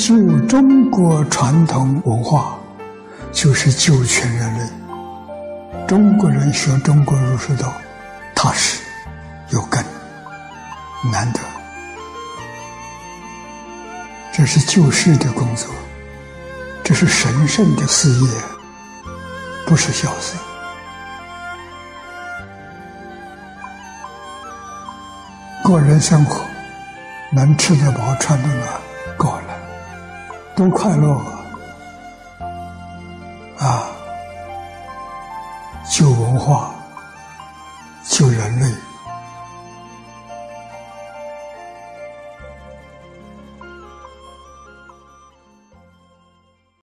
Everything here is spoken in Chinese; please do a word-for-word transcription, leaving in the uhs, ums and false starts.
救中国传统文化，就是救全人类。中国人学中国儒释道，踏实有根，难得。这是救世的工作，这是神圣的事业，不是小事。个人生活能吃得饱穿得暖够了，多快乐啊！救文化